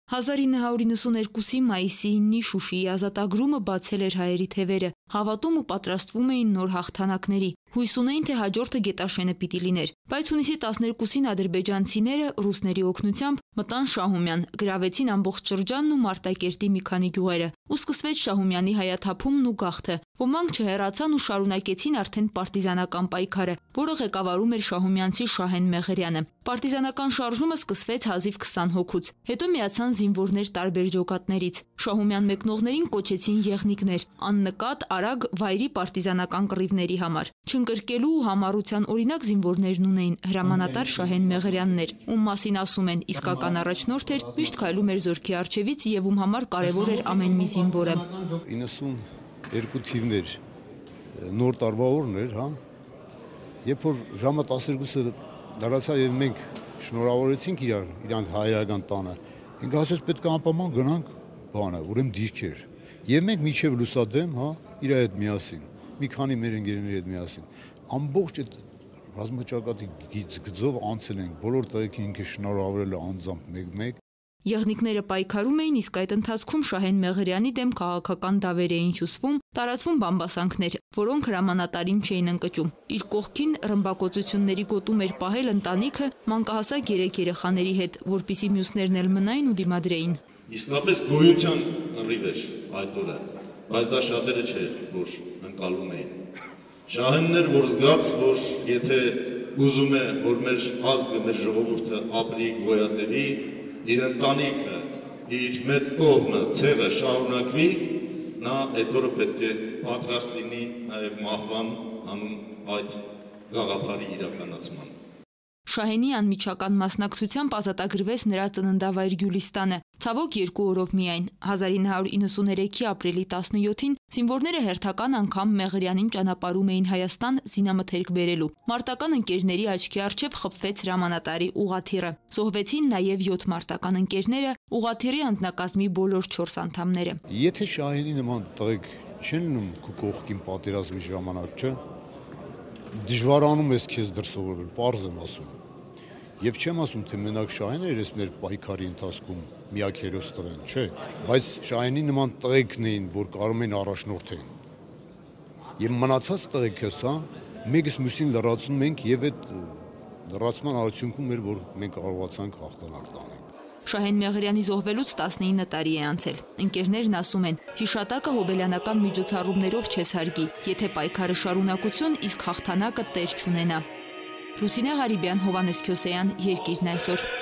1992-ի մայիսի 9-ի Շուշիի ազատագրումը բացել էր հայերի թևերը, հավատում ու պատրաստվում էին նոր հաղթանակների։ Հույս ունեին, թե հաջորդը Գետաշենը պիտի լիներ, բայց հունիսի 12-ին ադրբեջանցիները ռուսների օգնությամբ մտան Շահումյան, գրավեցին ամբողջ շրջանն ու Մարտակերտի մի քանի գյուղերը, ու սկսվեց Շահումյանի հայաթափումն ու գաղթը։ Ոմանք չհեռացան ու շարունակեցին արդեն պարտիզանական պայքարը, որը ղեկավարում էր շահումյանցի Շահեն Մեղրյանը։ Պարտիզանական շարժումը սկսվեց հազիվ 20 հոգուց, հետո միացան զինվորներ տարբեր ջոկատներից։ Շահումյան մեկնողներին կոչեցին եղնիկներ, աննկատ, արագ վայրի պարտիզանական կռիվների համար։ Չընկրկելու ու համառության օրինակ զինվորներն ունեին հրամանատար Շահեն Մեղրյանն էր, ում մասին ասում են իսկական առաջնորդ էր, միշտ քայլում էր զորքի առջևից եւ ում համար կարեւոր էր ամեն մի զինվորը։ 92 թիվներ, նոր տարվա օրն էր, հա։ Երբ որ ժամը 12-ը դարացա եւ մենք շնորհավորեցինք իրանց հայրական տանը, ինք ասեց պետք է անպայման գնանք բանը, ուրեմն դիրքեր։ Եվ մենք միջև լուսադեմ, հա, իր հետ միասին, մի քանի մեր ընկերների հետ միասին, ամբողջ այդ ռազմաճակատի գծով անցել ենք, բոլոր տեղեքի ինքը շնորհավորել է անձամբ մեկ-մեկ։ Եղնիկները պայքարում էին, իսկ այդ ընթացքում Շահեն Մեղրյանի դեմ քաղաքական դավեր էին հյուսվում, տարածվում բամբասանքներ, որոնք հրամանատարին չէին ընկճում։ Իր կողքին ռմբակոծությունների գոտում էր պահել ընտանիքը մանկահասակ 3 երեխաների հետ, որպիսի մյուսներն էլ մնային ու դիմադրեին։ Իսկապես գոյության կռիվ էր այդ օրը, բայց դա շատերը չէր, որ ընկալում էին։ Շահենն էր, որ զգաց, որ եթե ուզում է, որ մեր ազգը, մեր ժողովուրդը ապրի, գոյատևի, իր ընտանիքը, իր մեծ կողմը, ցեղը շարունակվի, նա այդ օրը պետք է պատրաստ լինի նաև մահվան անուն այդ գաղափարի իրականացման։ Շահենի անմիջական մասնակցությամբ ազատագրվեց նրա ծննդավայր Գյուլիստանը, ցավոք 2 օրով միայն։ 1993-ի ապրիլի 17-ին զինվորները հերթական անգամ Մեղրյանին ճանապարհում էին Հայաստան զինամթերք բերելու։ Մարտական ընկերների աչքի առջև խփվեց հրամանատարի ուղղաթիռը։ Զոհվեցին նաև 7 մարտական ընկերները, ուղղաթիռի անձնակազմի բոլոր 4 անդամները։ Եթե Շահենի նման տղեկ չեն լինում քո կողքին պատերազմի ժամանակ, չէ՞, դժվարանում ես քեզ դրսևորել, պարզ եմ ասում։ Եվ չեմ ասում, թե մենակ Շահենը էր այս մեր պայքարի ընթացքում միակ հերոս տղեն, չէ, բայց Շահենի նման տղեկն էին, որ կարող են առաջնորդեն։ Եվ մնացած տղեկս, հա, մեկս մյուսին լրացնում ենք եւ այդ լրացման արդյունքում էր, որ մենք կարողացանք հաղթանակ տանել։ Շահեն Մեղրյանի զոհվելուց 19 տարի է անցել։ Ընկերներն ասում են, հիշատակը հոբելյանական միջոցառումներով չես հարգի, եթե պայքարը շարունակություն, իսկ հաղթանակը տեր չունենա։ Լուսինե Ղարիբյան, Հովհաննես Քյոսեյան, Երկիրն այսօր։